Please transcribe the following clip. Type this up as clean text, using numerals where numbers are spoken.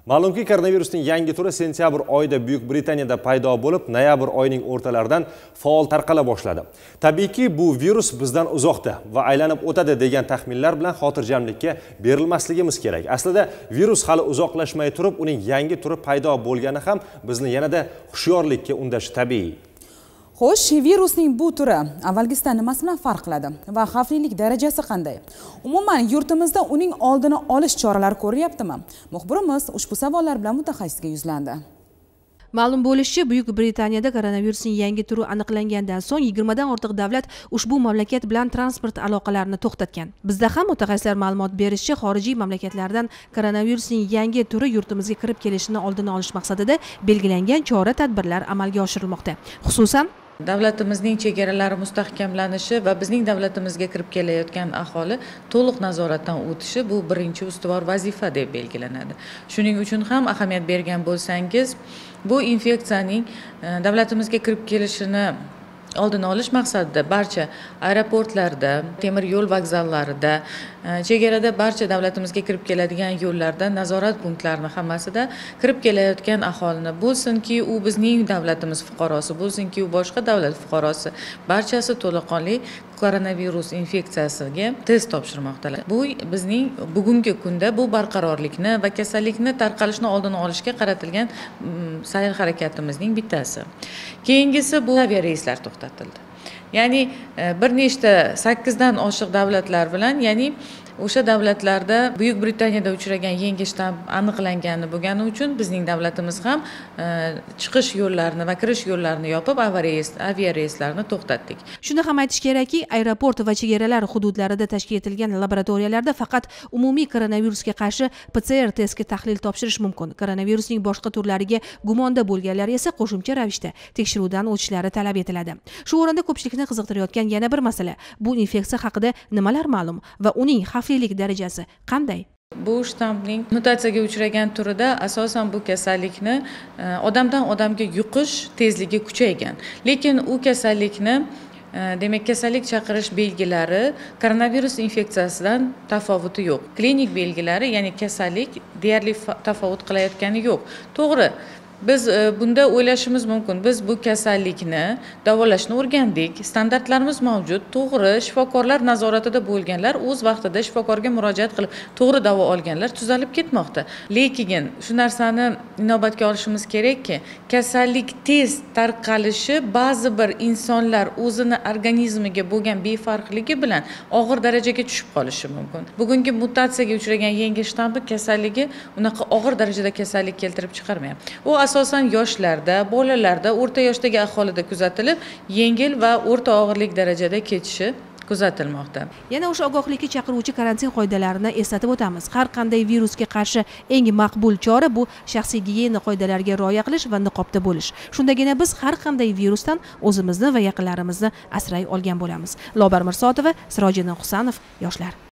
Ma'lumki, koronavirusning yangi turi sentyabr oyida Buyuk Britaniyada paydo bo'lib, noyabr oyining o'rtalaridan faol tarqala boshladi. Tabiiyki, bu virus bizdan uzoqda va aylanib o'tadi degan taxminlar bilan xotirjamlikka berilmasligimiz kerak. Aslida virus hali uzoqlashmay turib, uning yangi turi paydo bo'lgani ham bizni yanada hushyorlikka undashi tabiiy. Xo'sh, virusning bu turi avvalgisidan nimasi bilan farq qiladi va xavflilik darajasi qanday? Umuman yurtimizda uning oldini olish choralari ko'rilyaptimi? Muxbirimiz ushbu savollar bilan mutaxassisga yuzlandi. Ma'lum bo'lishicha, Buyuk Britaniyada koronavirusning yangi turi aniqlangandan so'ng 20 dan ortiq davlat ushbu mamlakat bilan transport aloqalarini to'xtatgan. Bizda ham mutaxassislar ma'lumot berishicha, xorijiy mamlakatlardan koronavirusning yangi turi yurtimizga kirib kelishini oldini olish maqsadida belgilangan chora-tadbirlar amalga oshirilmoqda. Xususan, davlatimizning chegaralari mustahkamlanishi va bizning davlatimizga kirib kelayotgan aholi to'liq nazoratdan o'tishi bu birinchi ustuvor vazifa deb belgilanadi. Shuning uchun ham ahamiyat bergan bo'lsangiz, bu infeksiyaning davlatimizga kirib kelishini oldini olish maqsadida barcha aeroportlarda, temir yo'l vokzallarida, chegarada barcha davlatimizga kirib keladigan yo'llarda, nazorat punktlarini hammasida kirib kelayotgan aholini, bo'lsinki u bizning davlatimiz fuqarosi, bo'lsinki u boshqa davlat fuqarosi, barchasi to'laqonli koronavirus infeksiyasiga test topshirmoqdalar. Bu bizning bugungi kunda bu barqarorlikni va kasallikni tarqalishini oldini olishga qaratilgan sa'y-harakatimizning bittasi. Keyingisi bu aviareyslar to'xtatildi. Ya'ni bir nechta 8 dan oshiq davlatlar bilan, ya'ni o'sha davlatlarda Buyuk Britaniyada uchragan yangi shtamm aniqlangani bo'lgani uchun bizning davlatimiz ham chiqish yo'llarini va kirish yo'llarini yopib, aviareyslarni to'xtatdik. Shuni ham aytish kerakki, aeroport va chegaralar hududlarida tashkil etilgan laboratoriyalarda faqat umumiy koronavirusga qarshi PCR testga tahlil topshirish mumkin. Koronavirusning boshqa turlariga gumonda bo'lganlar esa qo'shimcha ravishda tekshiruvdan o'tishlari talab etiladi. Shu o'rinda ko'pchilikni qiziqtirayotgan yana bir masala: bu infeksiya haqida nimalar ma'lum va uning xavflilik darajasi qanday? Bu shtammning mutatsiyaga uchragan turida asosan bu kasallikni odamdan odamga yuqish tezligi kuchaygan. Lekin u kasallikni demak, kasallik chaqirish belgilari koronavirus infeksiyasidan tafovuti yo'q. Klinik belgilari, ya'ni kasallik deyarli tafovut qilayotgani yo'q. To'g'ri, biz bunda o'ylashimiz mumkin. Biz bu kasallikni davolashni o'rgandik, standartlarimiz mavjud. To'g'ri, shifokorlar nazoratida bo'lganlar o'z vaqtida shifokorga murojaat qilib, to'g'ri davo olganlar tuzalib ketmoqda. Lekin shu narsani inobatga olishimiz kerakki, kasallik tez tarqalishi ba'zi bir insonlar o'zini organizmiga bo'lgan befarqligi bilan og'ir darajaga tushib qolishi mumkin. Bugungi mutatsiyaga uchragan yangi shtammi kasalligi unaqa og'ir darajada kasallik keltirib chiqarmayapti. U asosan yoshlarda, bolalarda, o'rta yoshdagi aholida kuzatilib, yengil va o'rta og'irlik darajada ketishi kuzatilmoqda. Yana o'sha ogohlikka chaqiruvchi karantin qoidalarini eslatib o'tamiz. Har qanday virusga qarshi eng maqbul chora bu shaxsiy gigiyena qoidalariga rioya qilish va niqobda bo'lish. Shundagina biz har qanday virusdan o'zimizni va yaqinlarimizni asray olgan bo'lamiz. Lobar Mirsotova, Sirojiddin Husanov, yoshlar.